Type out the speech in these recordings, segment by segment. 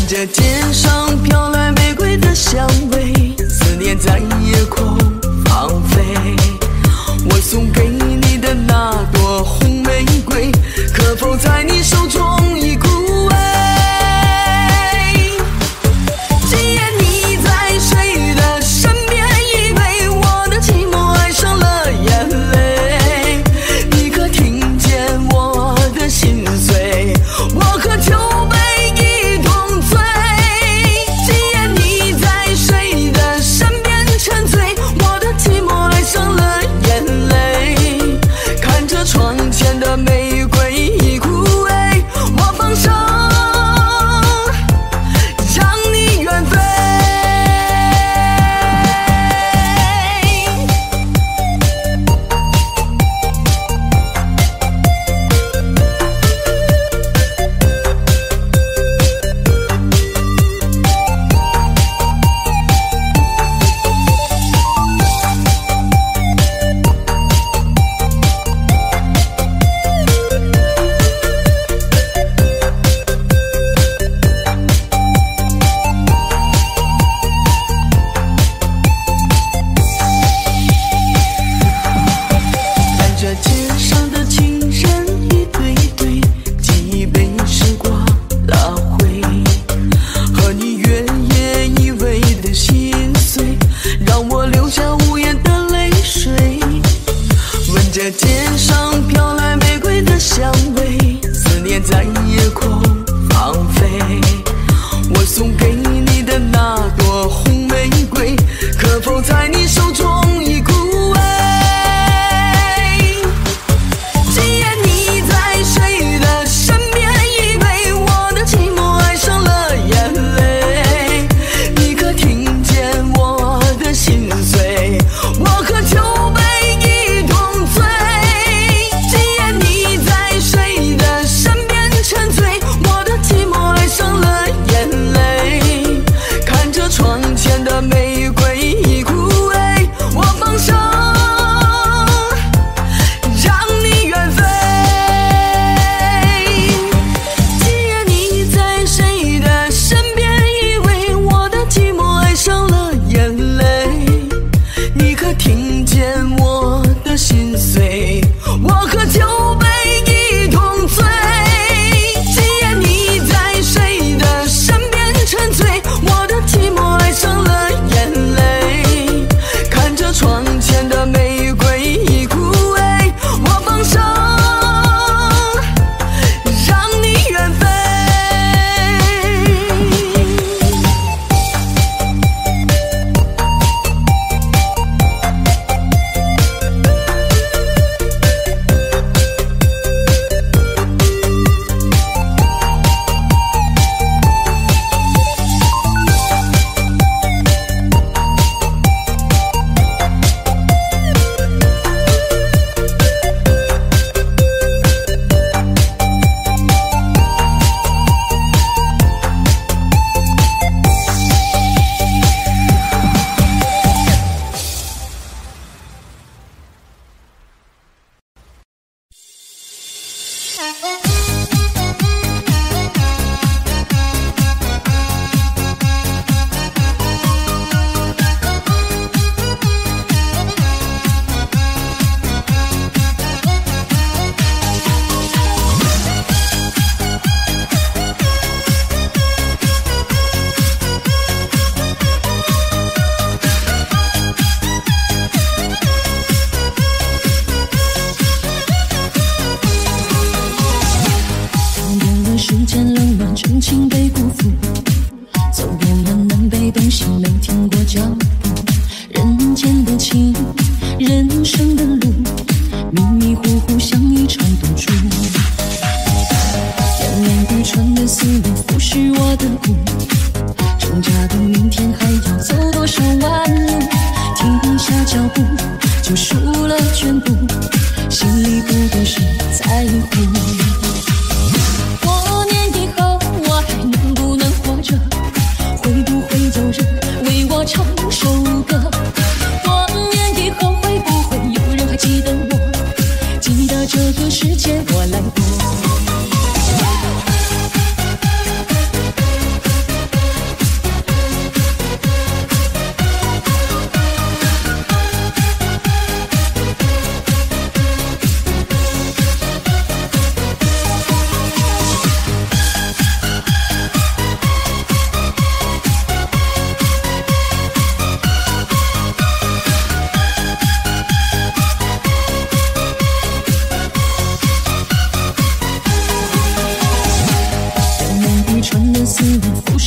着肩上飘来玫瑰的香味，思念在夜空放飞。我送给你的那朵红玫瑰，可否在你手中已枯萎？今夜你在谁的身边依偎，我的寂寞爱上了眼泪。你可听见我的心碎？我和酒杯一同醉。今夜你在谁的身边沉醉，我的寂寞爱上了眼泪。看着窗前的玫瑰已枯萎，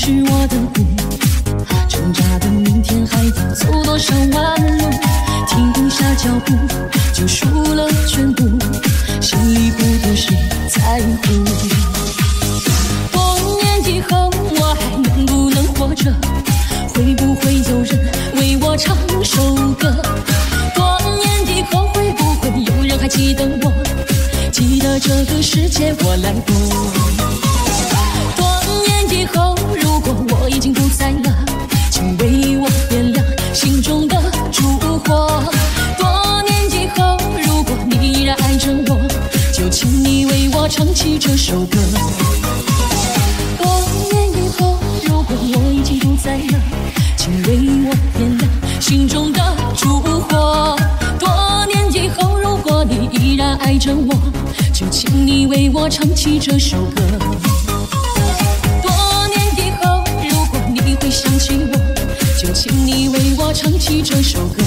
是我的苦，挣扎的明天还要走多少弯路？停下脚步就输了全部，心里不多谁在乎。多年以后我还能不能活着？会不会有人为我唱首歌？多年以后会不会有人还记得我？记得这个世界我来过。多年以后，如果我已经不在了，请为我点亮心中的烛火。多年以后，如果你依然爱着我，就请你为我唱起这首歌。多年以后，如果我已经不在了，请为我点亮心中的烛火。多年以后，如果你依然爱着我，就请你为我唱起这首歌。多年以后，如果你会想起我，就请你为我唱起这首歌。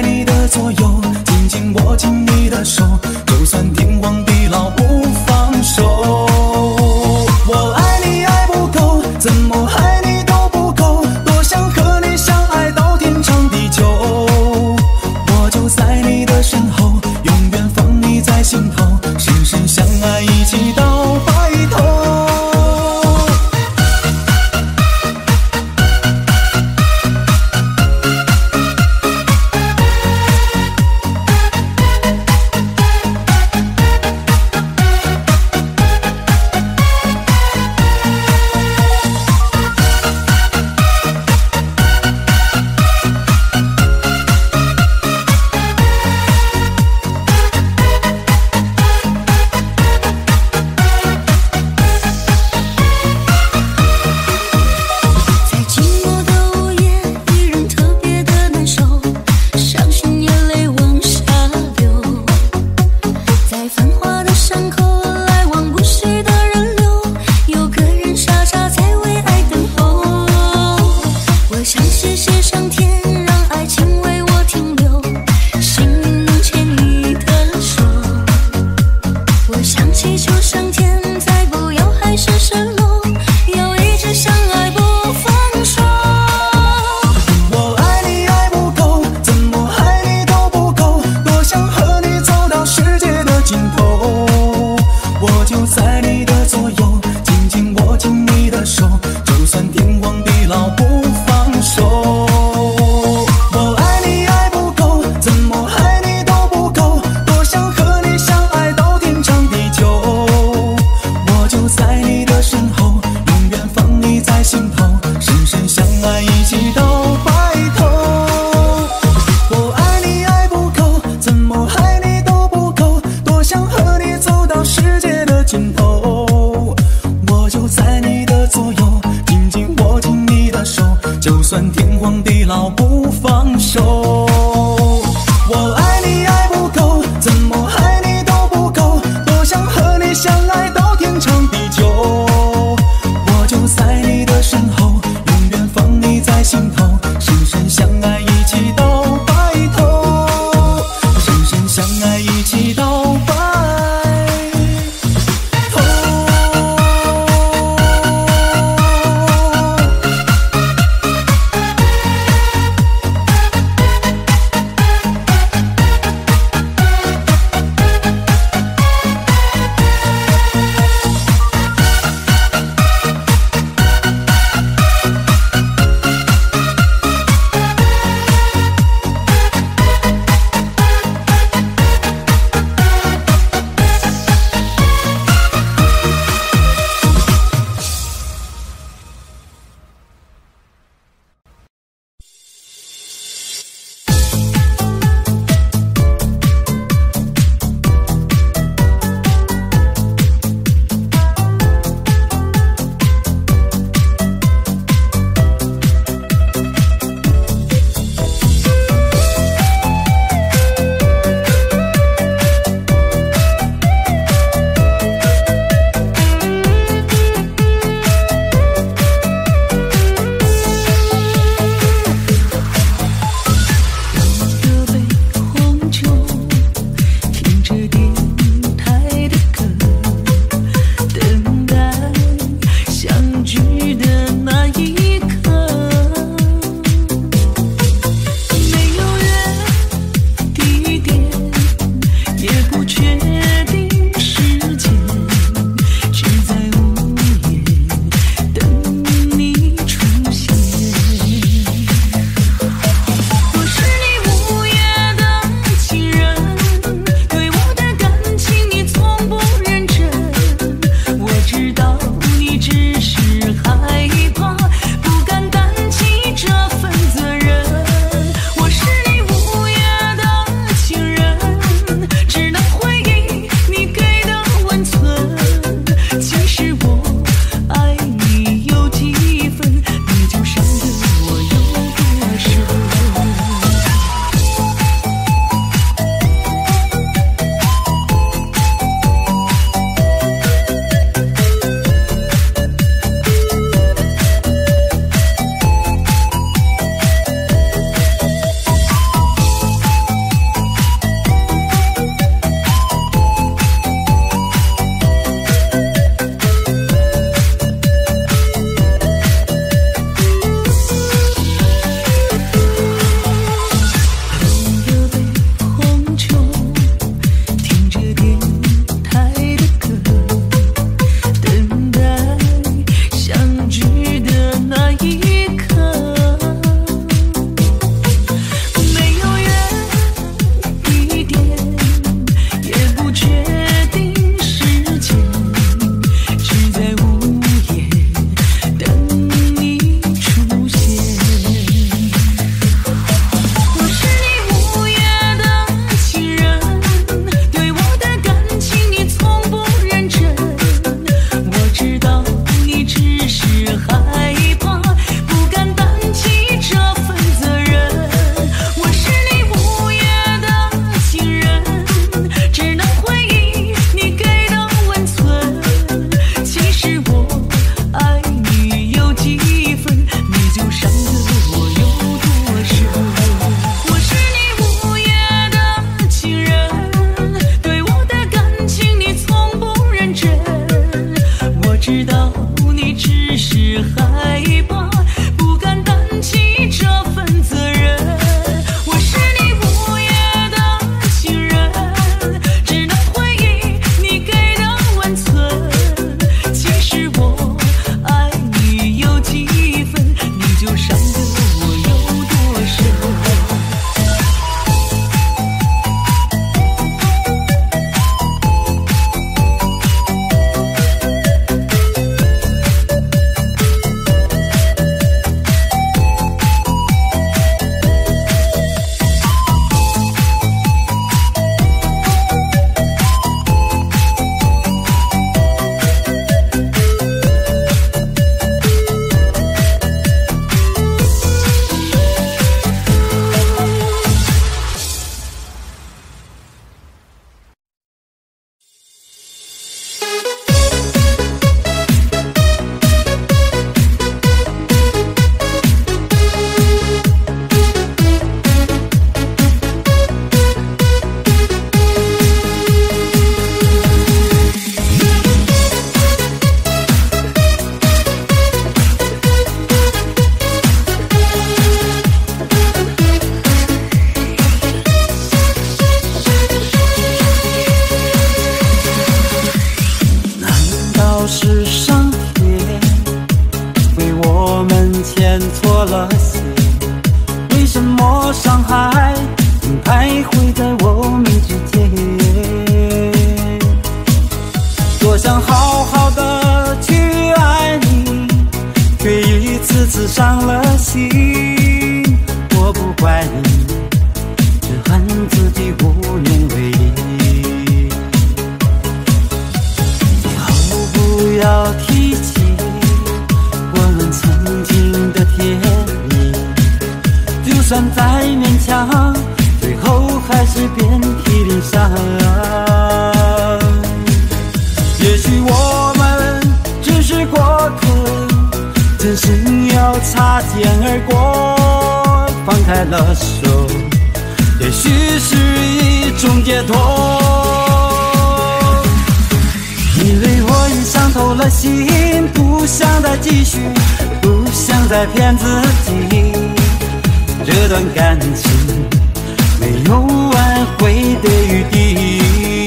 你的左右，紧紧握紧你的手，就算天荒地老不放手。我爱你爱不够，怎么爱你都不够，多想和你相爱到天长地久。我就在你的身后，永远放你在心头，深深相爱一起到白头。 是遍体鳞伤。也许我们只是过客，真心要擦肩而过，放开了手，也许是一种解脱。因为我已伤透了心，不想再继续，不想再骗自己，这段感情没有挽回的余地。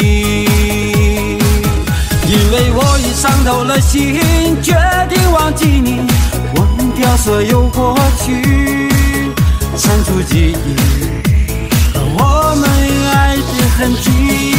因为我已伤透了心，决定忘记你，忘掉所有过去，删除记忆和我们爱的痕迹。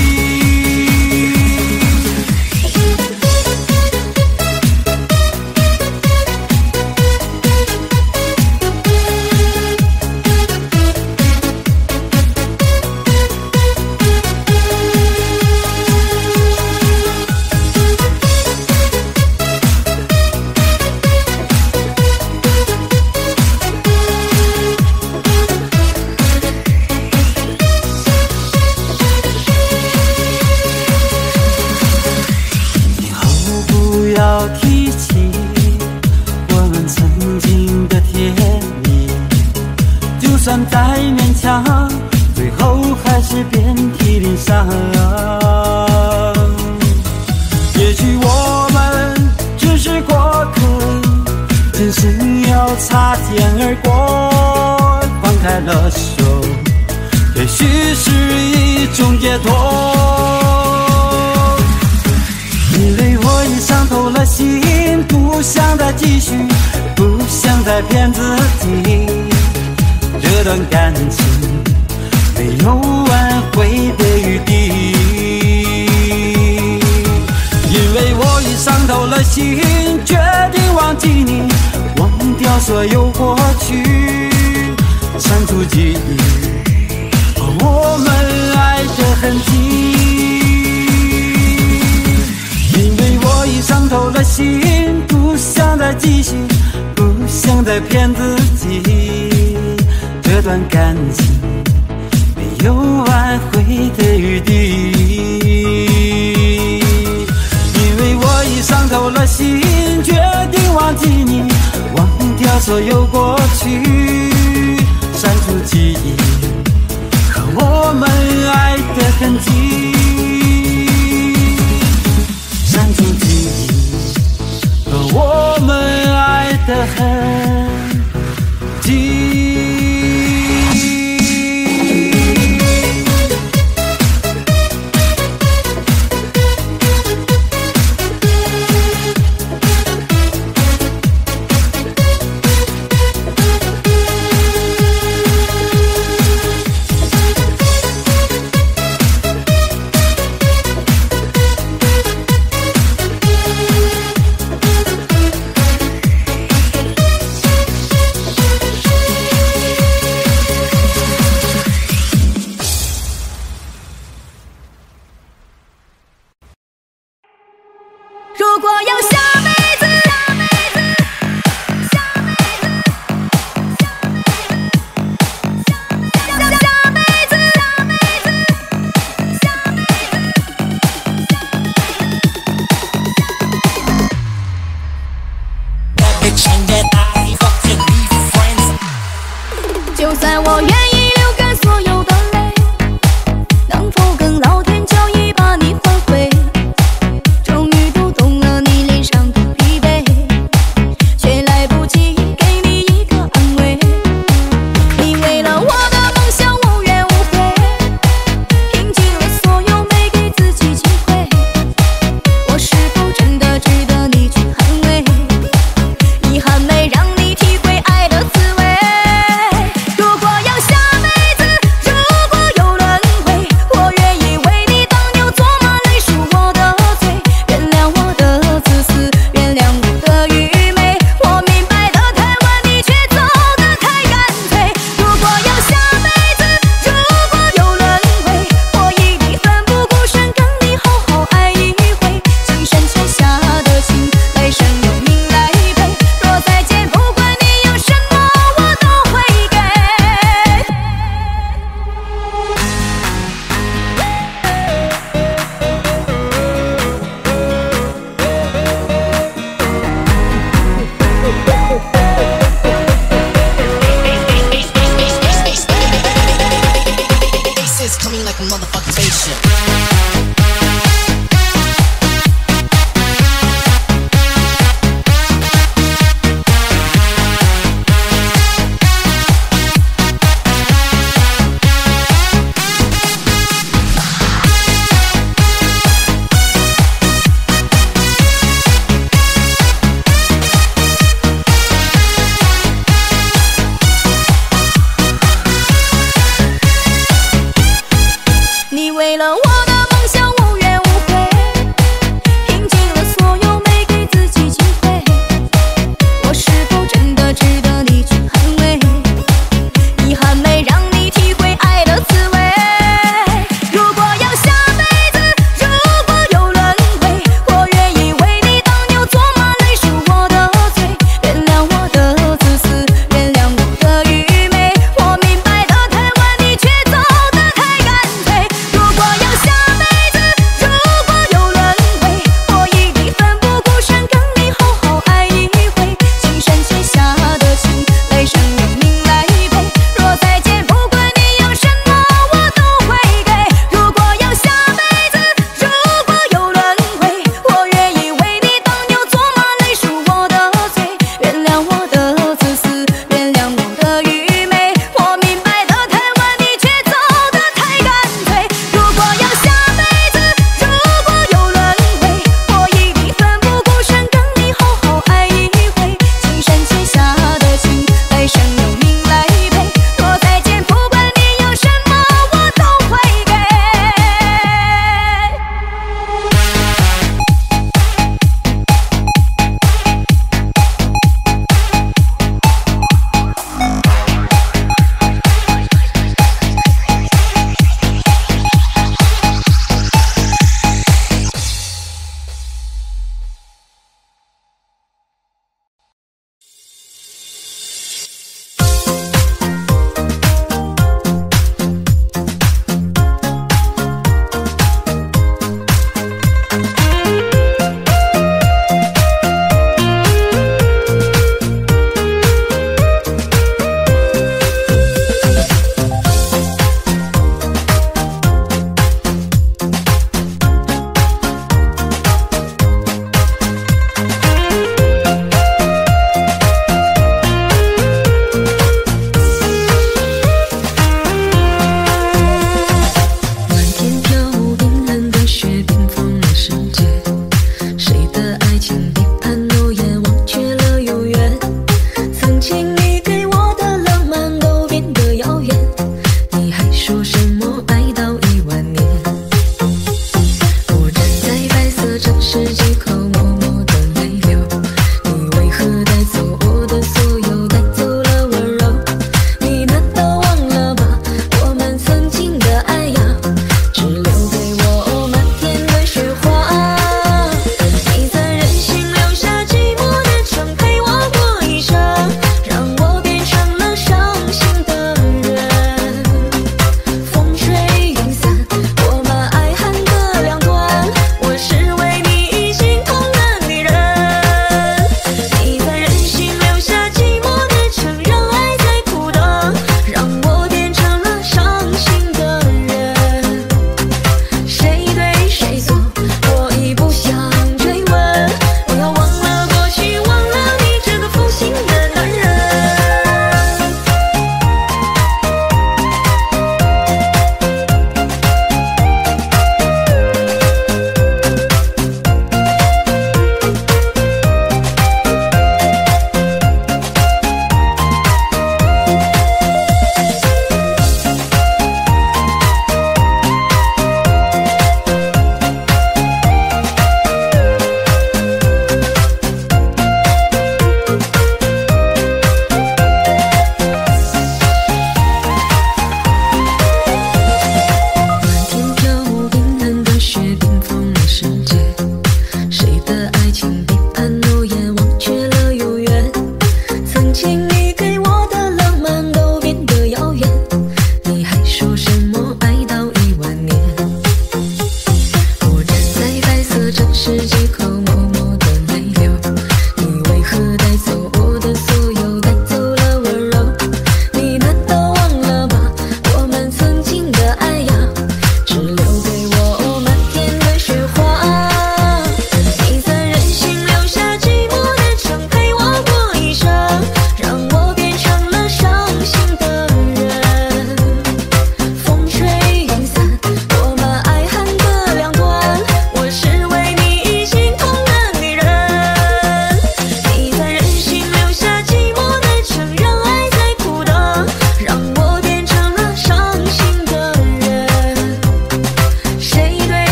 不要提起我们曾经的甜蜜，就算再勉强，最后还是遍体鳞伤。也许我们只是过客，真心要擦肩而过，放开了手，也许是一种解脱。因为我已伤透了心，不想再继续，不想再骗自己，这段感情没有挽回的余地。因为我已伤透了心，决定忘记你，忘掉所有过去，删除记忆和我们爱的痕迹。我已伤透了心，不想再继续，不想再骗自己，这段感情没有挽回的余地。因为我已伤透了心，决定忘记你，忘掉所有过去，删除记忆和我们爱的痕迹。删除记忆和我们爱的痕迹。 is coming like a motherfucking spaceship. 你为了我的梦想无怨无悔，拼尽了所有没给自己机会，我是否真的值得你去捍卫？遗憾没让你体会爱的滋味。如果要下辈子，如果有轮回，我愿意为你当牛做马，累赎我的罪，原谅我的自私，原谅我的愚昧。我明白的太晚，你却走得太干脆。如果要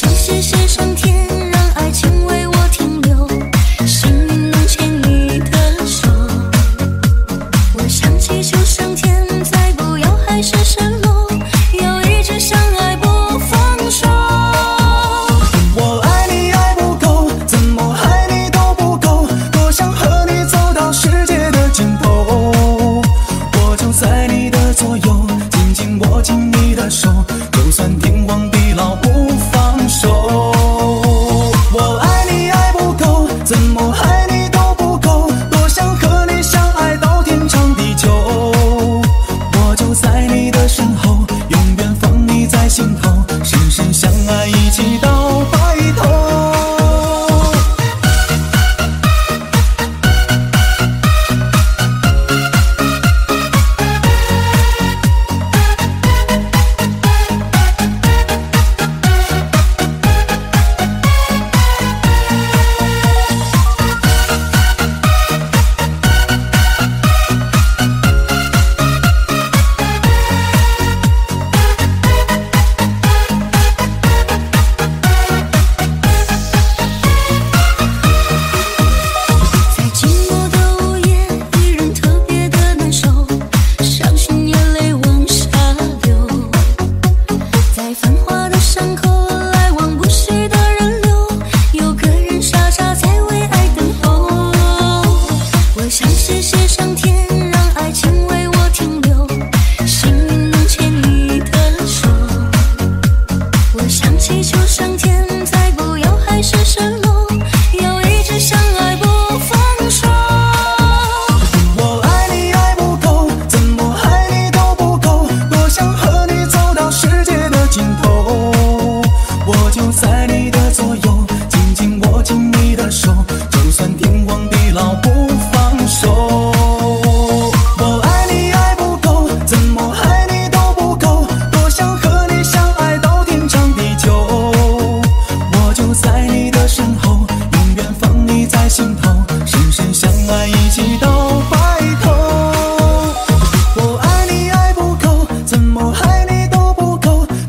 谢谢上天，让爱情为我停留，幸运能牵你的手。我想祈求上天，再不要海市蜃楼，要一直相爱不放手。 我爱你爱不够，怎么爱你都不够，多想和你走到世界的尽头。我就在你的左右，紧紧握紧你的手，就算天荒地老不放手。我爱你爱不够，怎么爱你都不够，多想和你相爱到天长地久。我就在你的身后，永远放你在心头，深深相爱一起到白头。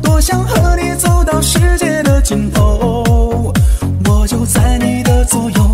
世界的尽头，我就在你的左右。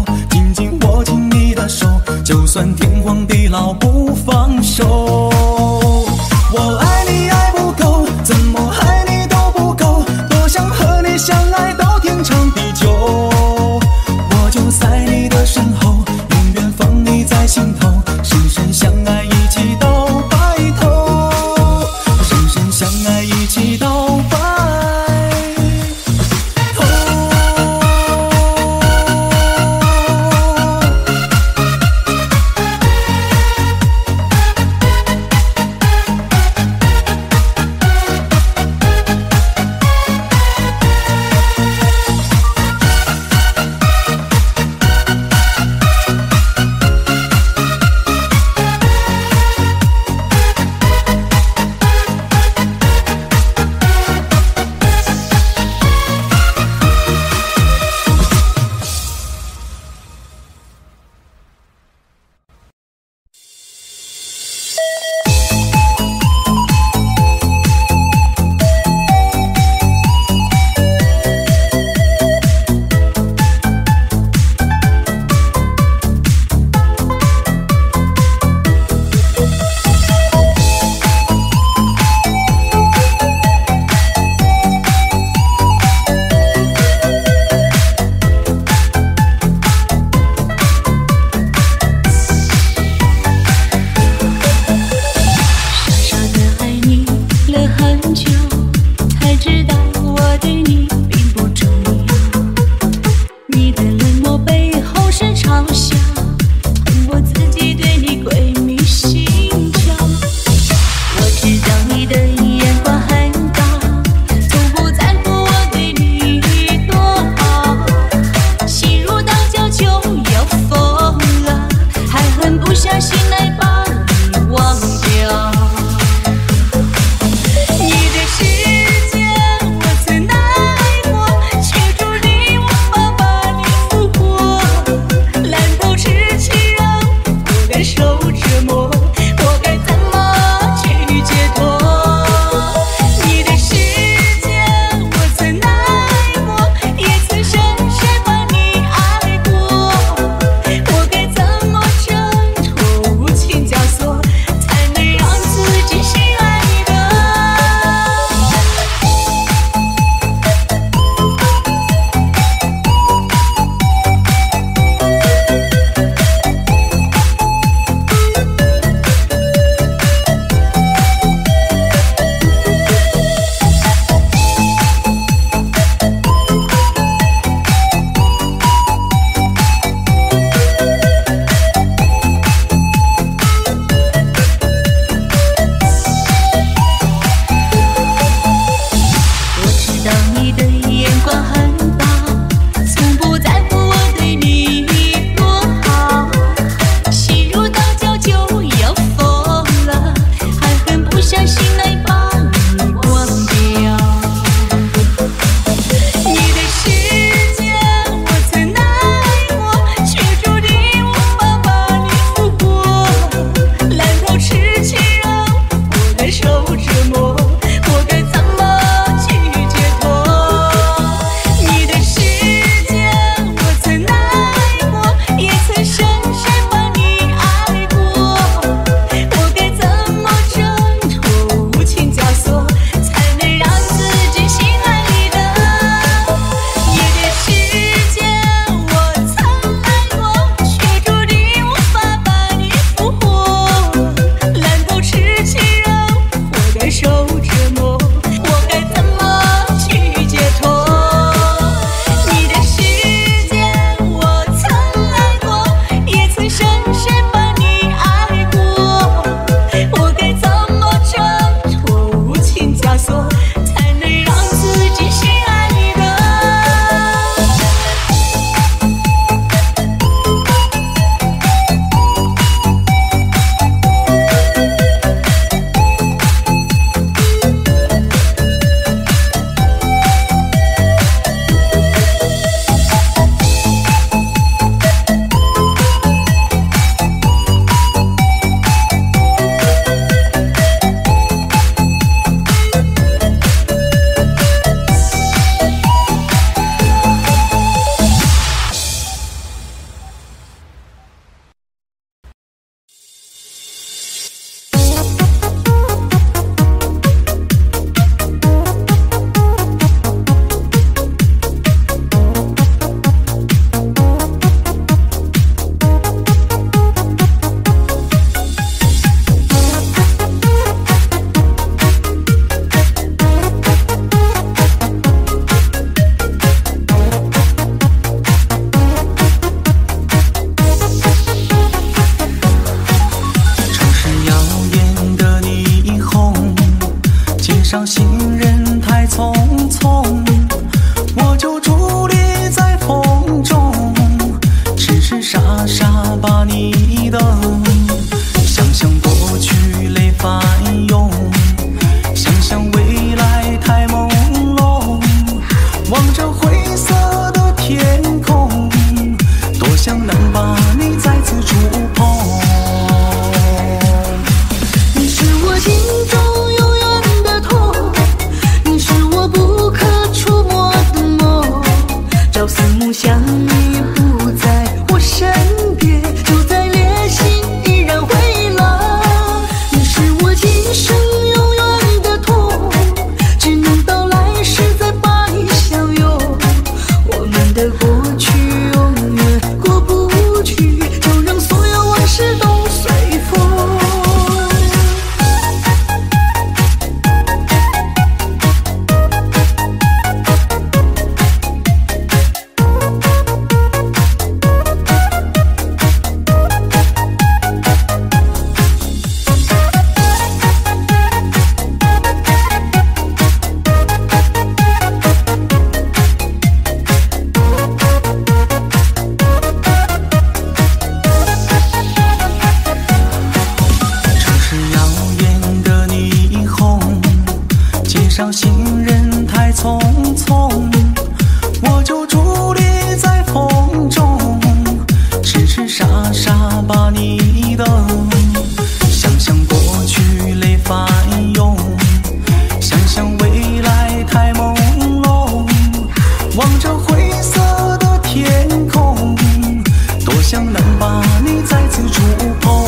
灰色的天空，多想能把你再次触碰。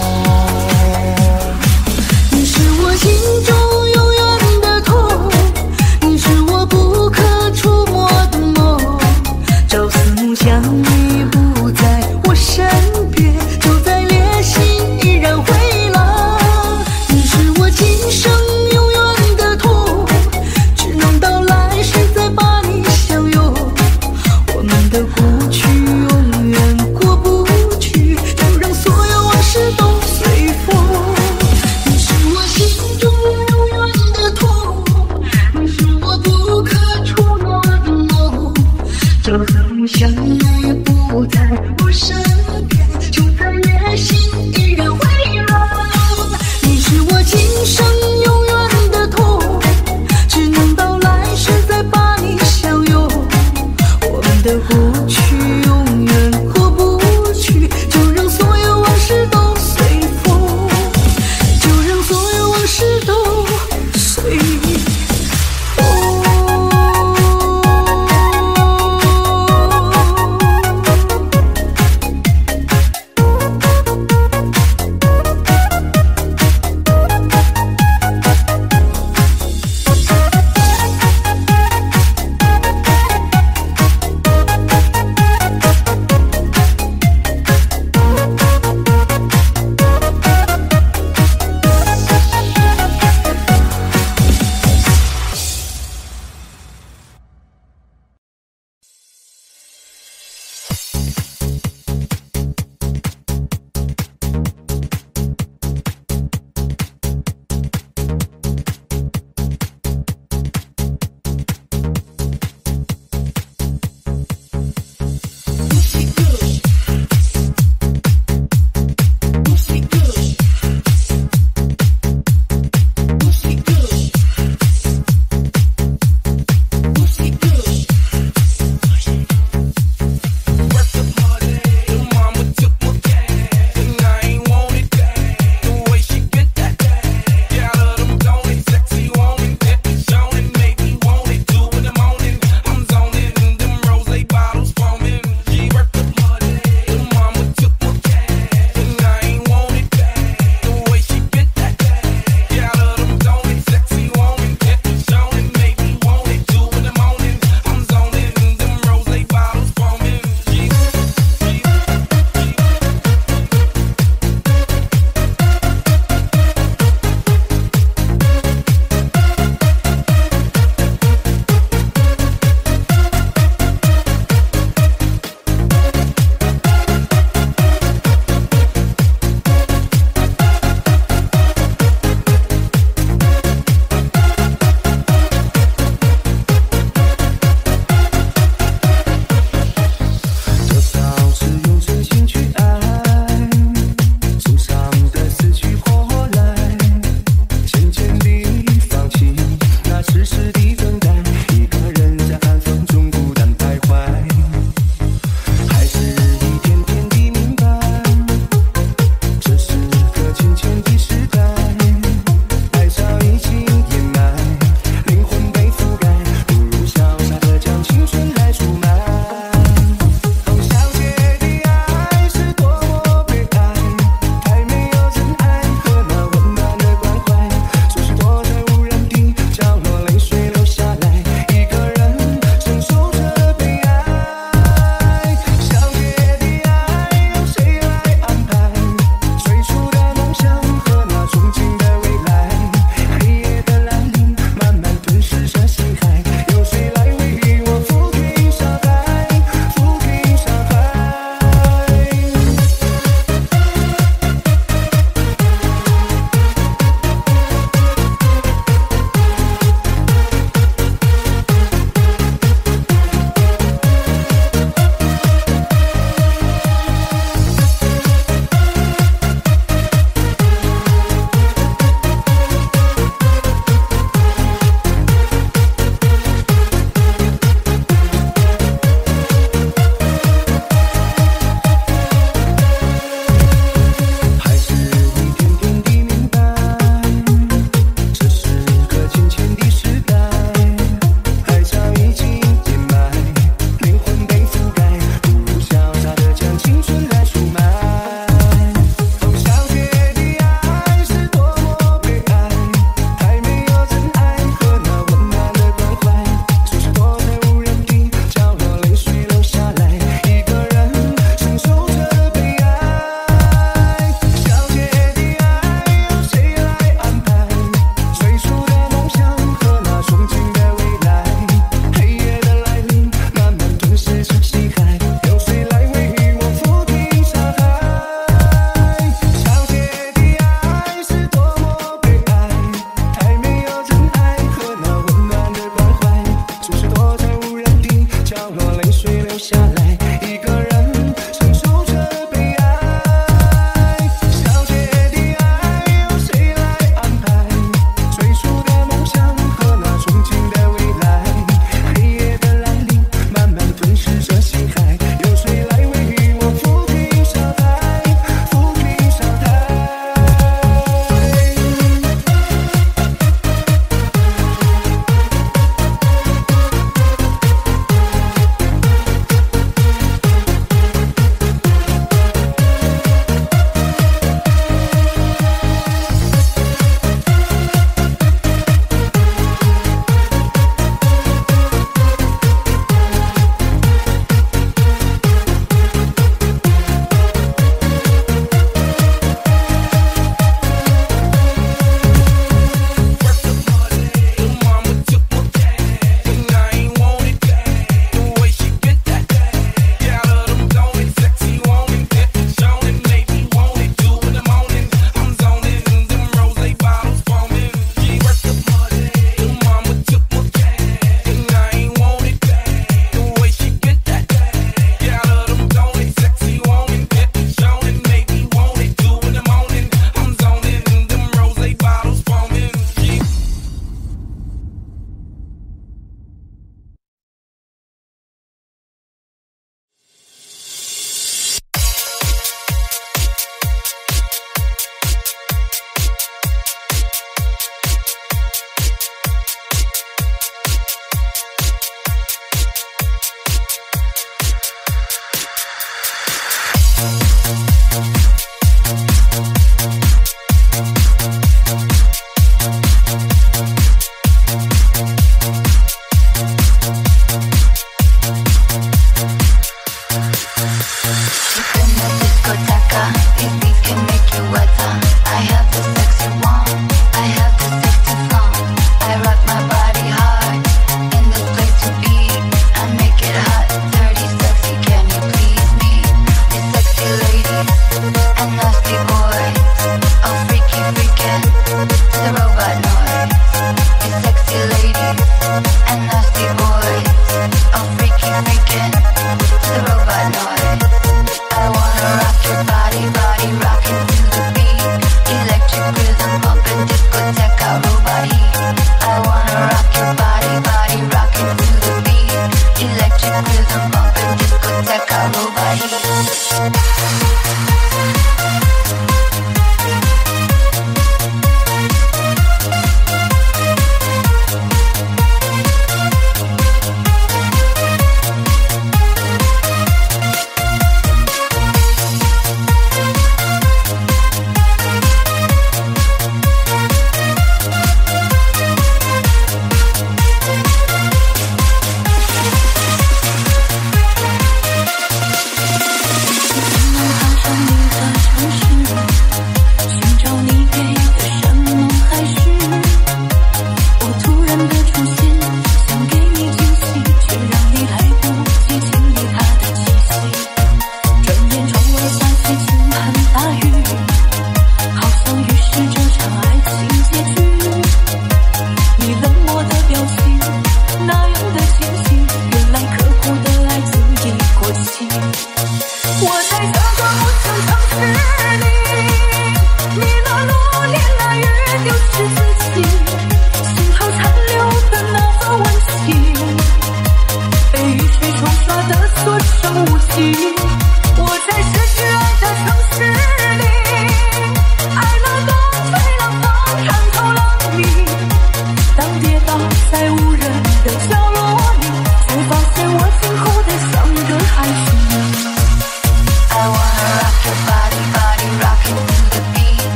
你是我心中永远的痛，你是我不可触摸的梦。朝思暮想，你不在我身边，就在烈性依然回廊。你是我今生永远的痛，只能到来世再把你相拥。我们的过去永远过不去，就让所有往事都随风。你是我心中永远的痛，你是我不可触摸的梦。朝思暮想，你不在我身边，就在夜心依然回廊。你是我今生永远的痛，只能到来世再把你相拥。我们的过去永远过不去，就让所有往事都随风，就让所有往事都随风。 角落，泪水流下来，一个人承受着悲哀。小姐的爱由谁来安排？最初的梦想和那憧憬的未来，黑夜的来临，慢慢吞噬着心海。有谁来为我抚平伤害？抚平伤害。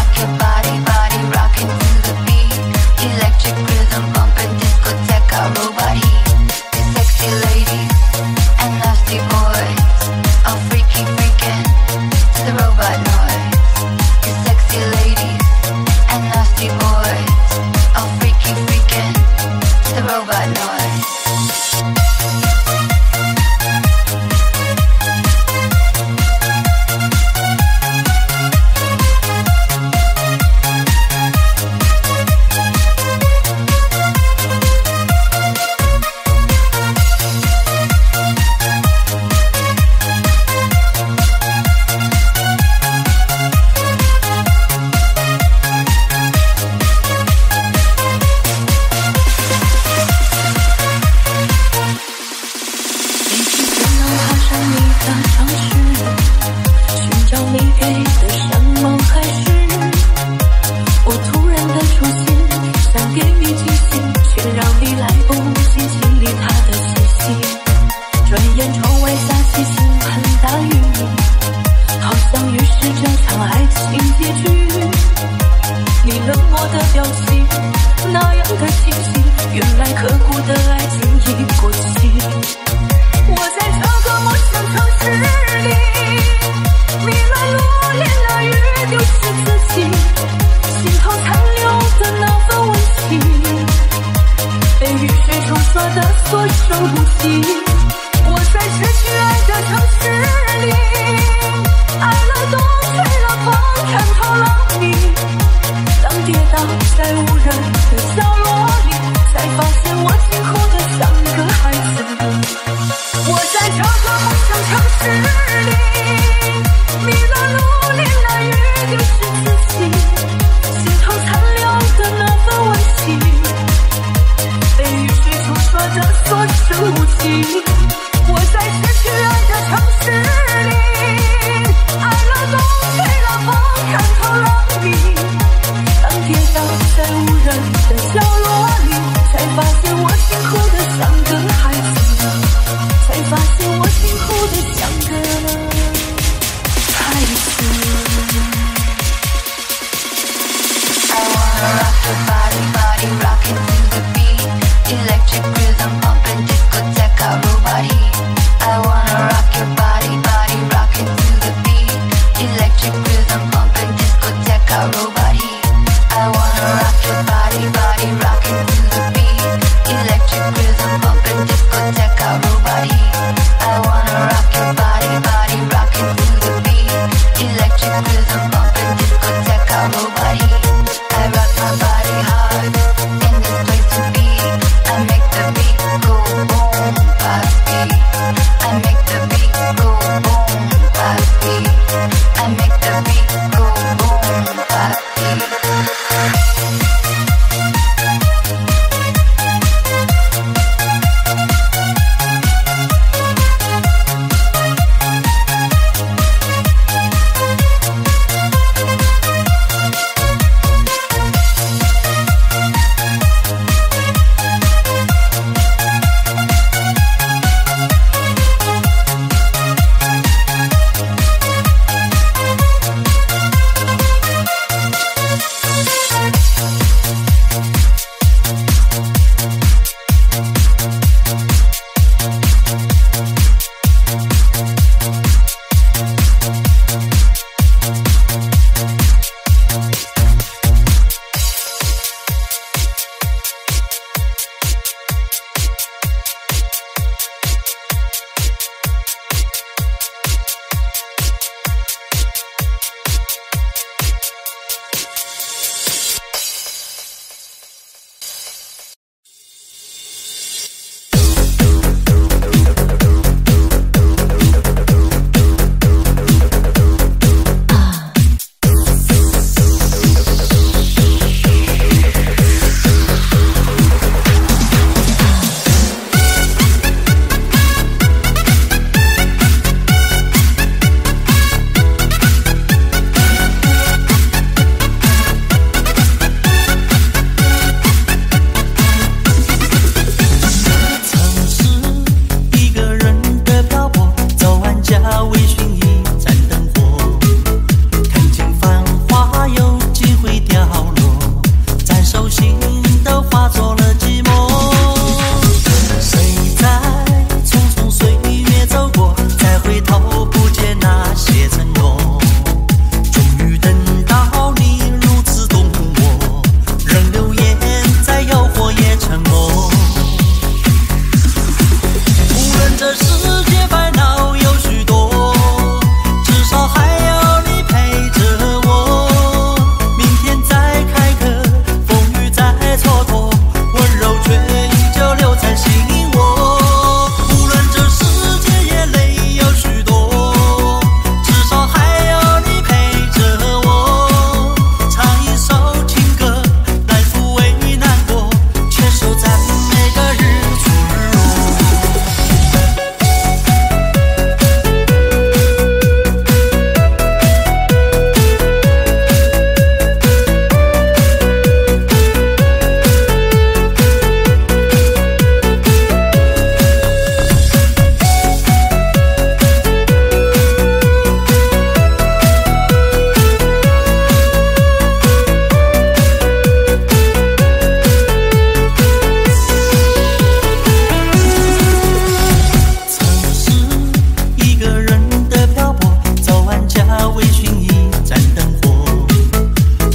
Robot. 刷的所剩无几。我在失去爱的城市里，爱了冬，吹了风，看透了你。当跌倒在无人的角落里，才发现我惊哭的像个孩子。我在这个梦想城市里，迷了路，淋了雨，丢失自己，心头残留的那份温馨，被雨水冲刷的所剩无几。我在失去爱的城市里，爱了冬，吹了风，看透了你。当跌倒在无人的角落里，才发现我心哭得像个孩子，才发现我心哭得像个孩子。I wanna rock your body, body rocking to the beat. Electric rhythm pumping, discoteca robot heat. I wanna rock your body, body rocking to the beat. Electric rhythm pumping, discoteca robot heat. I wanna rock your body, body rocking to the beat. Electric rhythm pumping, discoteca robot heat. I wanna rock your body, body rocking to the beat. Electric rhythm pumping, discoteca robot heat. I rock my body hard in this place to be. I make the beat go boom, fast beat. I make the beat go boom, fast beat. I make the beat go boom, fast beat.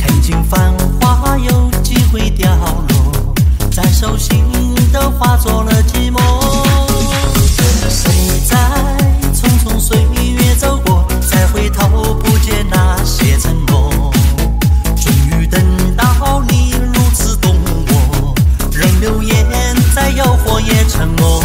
化作了诱惑也成梦。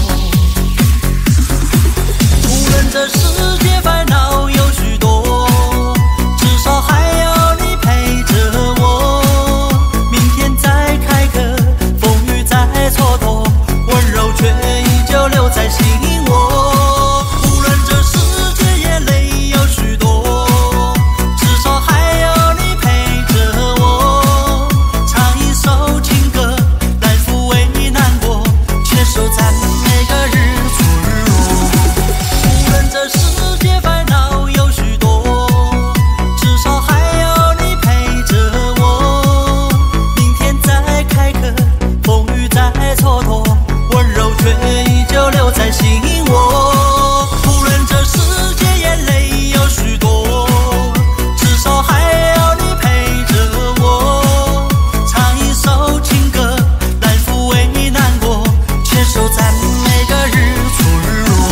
无论这世界烦恼有许多，至少还有你陪着我。明天再开课，风雨再蹉跎，温柔却依旧留在心窝。无论这世界眼泪有许多，至少还有你陪着我。唱一首情歌来抚慰你难过，牵手在每个日出日落。无论这世界烦恼有许多，至少还有你陪着我。明天再开课，风雨再蹉跎，温柔却依旧留在心窝。无论这世界眼泪有许多，至少还有你陪着我。唱一首情歌来抚慰你难过，牵手在每个日出日落。